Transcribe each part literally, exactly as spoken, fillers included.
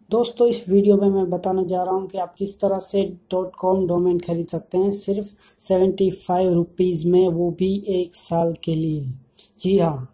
दोस्तों इस वीडियो में मैं बताने जा रहा हूं कि आप किस तरह से डॉट कॉम डोमेन खरीद सकते हैं सिर्फ सेवेंटी फाइव रुपीज़ में, वो भी एक साल के लिए। जी हाँ,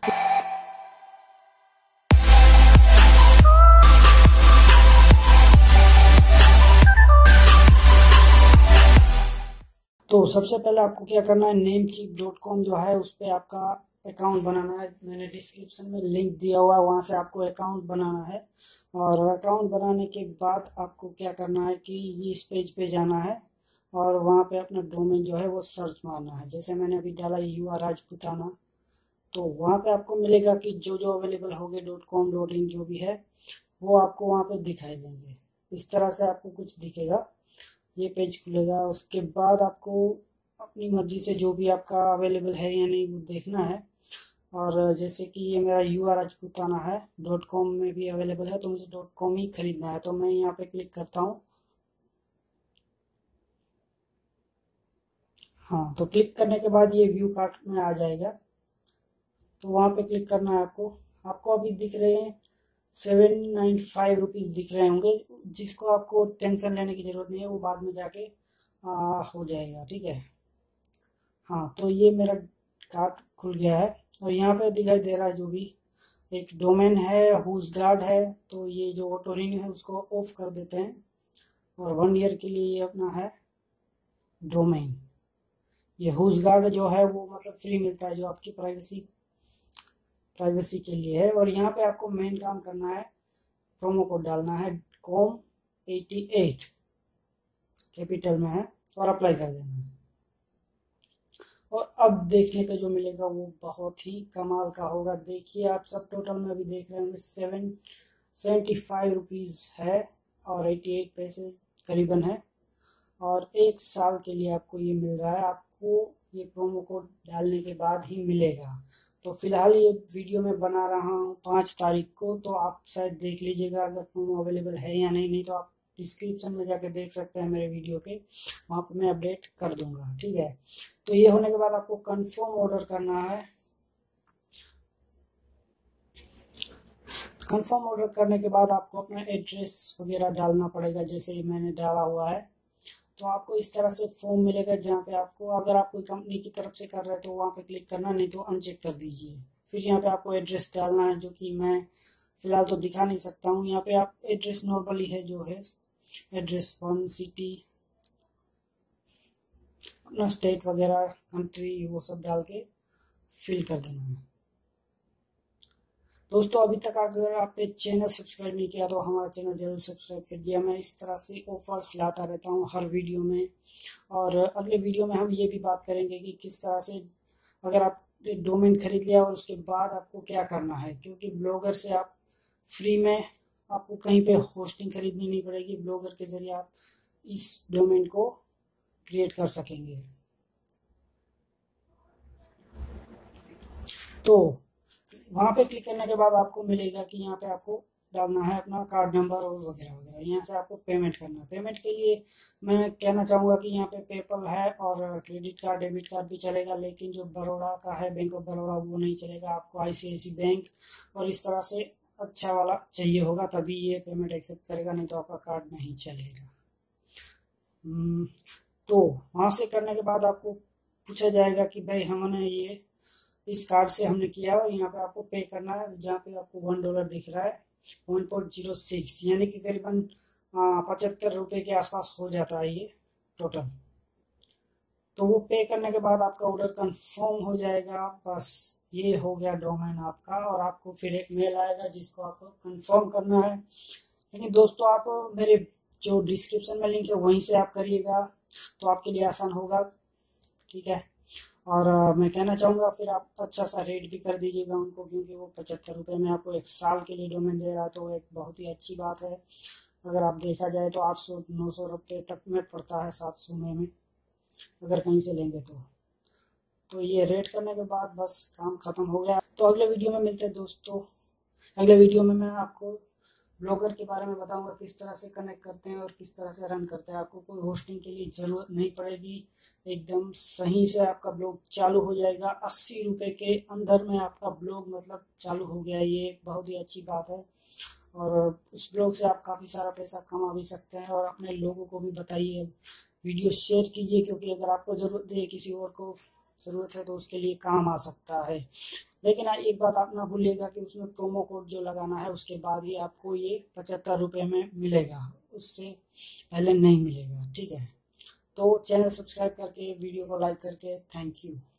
तो सबसे पहले आपको क्या करना है, नेम चीप डॉट कॉम जो है उस पर आपका अकाउंट बनाना है। मैंने डिस्क्रिप्शन में लिंक दिया हुआ है, वहाँ से आपको अकाउंट बनाना है। और अकाउंट बनाने के बाद आपको क्या करना है कि ये इस पेज पे जाना है और वहाँ पे अपना डोमेन जो है वो सर्च मारना है। जैसे मैंने अभी डाला यू आर राजपूताना, तो वहाँ पे आपको मिलेगा कि जो जो अवेलेबल होंगे डॉट कॉम डॉट इन जो भी है वो आपको वहाँ पे दिखाई देंगे। इस तरह से आपको कुछ दिखेगा, ये पेज खुलेगा। उसके बाद आपको अपनी मर्जी से जो भी आपका अवेलेबल है या नहीं वो देखना है। और जैसे कि ये मेरा यू आर राजपूताना है, डॉट कॉम में भी अवेलेबल है, तो मुझे डॉट कॉम ही खरीदना है। तो मैं यहाँ पे क्लिक करता हूँ। हाँ, तो क्लिक करने के बाद ये व्यू कार्ट में आ जाएगा, तो वहाँ पे क्लिक करना है आपको। आपको अभी दिख रहे हैं सेवन नाइन फाइव रुपीज़ दिख रहे होंगे, जिसको आपको टेंशन लेने की ज़रूरत नहीं है, वो बाद में जाके आ, हो जाएगा। ठीक है। हाँ, तो ये मेरा कार्ट खुल गया है और यहाँ पे दिखाई दे रहा है जो भी एक डोमेन है, हुज गार्ड है। तो ये जो ऑटो रिन्यू है उसको ऑफ कर देते हैं और वन ईयर के लिए ये अपना है डोमेन। ये हुज गार्ड जो है वो मतलब फ्री मिलता है, जो आपकी प्राइवेसी प्राइवेसी के लिए है। और यहाँ पे आपको मेन काम करना है, प्रोमो कोड डालना है कॉम एटी एट कैपिटल में है और अप्लाई कर देना है। और अब देखने को जो मिलेगा वो बहुत ही कमाल का होगा। देखिए आप सब टोटल में अभी देख रहे होंगे सेवन सेवेंटी फाइव रुपीज़ है और एटी एट पैसे करीबन है। और एक साल के लिए आपको ये मिल रहा है। आपको ये प्रोमो कोड डालने के बाद ही मिलेगा। तो फिलहाल ये वीडियो मैं बना रहा हूँ पाँच तारीख को, तो आप शायद देख लीजिएगा अगर प्रोमो अवेलेबल है या नहीं। नहीं तो आप डिस्क्रिप्शन में जाकर देख सकते हैं मेरे वीडियो के, वहाँ पर मैं अपडेट कर दूंगा। ठीक है। तो ये होने के बाद आपको कंफर्म ऑर्डर करना है। कंफर्म ऑर्डर करने के बाद आपको अपना एड्रेस वगैरह डालना पड़ेगा, जैसे मैंने डाला हुआ है। तो आपको इस तरह से फॉर्म मिलेगा, जहाँ पे आपको, अगर आप कोई कंपनी की तरफ से कर रहे हैं तो वहाँ पे क्लिक करना, नहीं तो अनचेक कर दीजिए। फिर यहाँ पे आपको एड्रेस डालना है, जो कि मैं फिलहाल तो दिखा नहीं सकता हूँ। यहाँ पे आप एड्रेस नॉर्मली है जो है एड्रेस वन, सिटी, अपना स्टेट वगैरह, कंट्री, वो सब डाल के फिल कर देना है। दोस्तों अभी तक अगर आपने चैनल सब्सक्राइब नहीं किया तो हमारा चैनल जरूर सब्सक्राइब कर दिया। मैं इस तरह से ऑफर्स लाता रहता हूँ हर वीडियो में। और अगले वीडियो में हम ये भी बात करेंगे कि किस तरह से अगर आप डोमेन खरीद लिया और उसके बाद आपको क्या करना है, क्योंकि ब्लॉगर से आप फ्री में, आपको कहीं पे होस्टिंग खरीदनी नहीं पड़ेगी। ब्लॉगर के जरिए आप इस डोमेन को क्रिएट कर सकेंगे। तो वहाँ पे क्लिक करने के बाद आपको मिलेगा कि यहाँ पे आपको डालना है अपना कार्ड नंबर और वगैरह वगैरह। यहाँ से आपको पेमेंट करना है। पेमेंट के लिए मैं कहना चाहूँगा कि यहाँ पे पेपल है और क्रेडिट कार्ड, डेबिट कार्ड भी चलेगा, लेकिन जो बड़ौदा का है, बैंक ऑफ बड़ौदा, वो नहीं चलेगा। आपको आई सी आई सी बैंक और इस तरह से अच्छा वाला चाहिए होगा, तभी ये पेमेंट एक्सेप्ट करेगा, नहीं तो आपका कार्ड नहीं चलेगा। तो वहाँ से करने के बाद आपको पूछा जाएगा कि भाई हमने ये इस कार्ड से हमने किया है, और यहाँ पे आपको पे करना है, जहाँ पे आपको वन डॉलर दिख रहा है, वन पॉइंट जीरो सिक्स, यानी कि करीबन पचहत्तर रुपये के आसपास हो जाता है ये टोटल। तो वो पे करने के बाद आपका ऑर्डर कंफर्म हो जाएगा। बस ये हो गया डोमेन आपका, और आपको फिर एक मेल आएगा जिसको आपको कंफर्म करना है। लेकिन दोस्तों आप मेरे जो डिस्क्रिप्शन में लिंक है वहीं से आप करिएगा, तो आपके लिए आसान होगा। ठीक है। और आ, मैं कहना चाहूँगा फिर आप अच्छा सा रेट भी कर दीजिएगा उनको, क्योंकि वो पचहत्तर रुपये में आपको एक साल के लिए डोमेन दे रहा है, तो एक बहुत ही अच्छी बात है। अगर आप देखा जाए तो आठ सौ नौ सौ रुपये तक में पड़ता है, सात सौ में में अगर कहीं से लेंगे तो। तो ये रेट करने के बाद बस काम ख़त्म हो गया। तो अगले वीडियो में मिलते हैं दोस्तों। अगले वीडियो में मैं आपको ब्लॉगर के बारे में बताऊंगा, किस तरह से कनेक्ट करते हैं और किस तरह से रन करते हैं। आपको कोई होस्टिंग के लिए ज़रूरत नहीं पड़ेगी, एकदम सही से आपका ब्लॉग चालू हो जाएगा। अस्सी रुपये के अंदर में आपका ब्लॉग मतलब चालू हो गया, ये बहुत ही अच्छी बात है। और उस ब्लॉग से आप काफ़ी सारा पैसा कमा भी सकते हैं। और अपने लोगों को भी बताइए, वीडियो शेयर कीजिए, क्योंकि अगर आपको ज़रूरत है, किसी और को ज़रूरत है, तो उसके लिए काम आ सकता है। लेकिन एक बात आप ना भूलिएगा कि उसमें प्रोमो कोड जो लगाना है उसके बाद ही आपको ये पचहत्तर रुपये में मिलेगा, उससे पहले नहीं मिलेगा। ठीक है, तो चैनल सब्सक्राइब करके, वीडियो को लाइक करके, थैंक यू।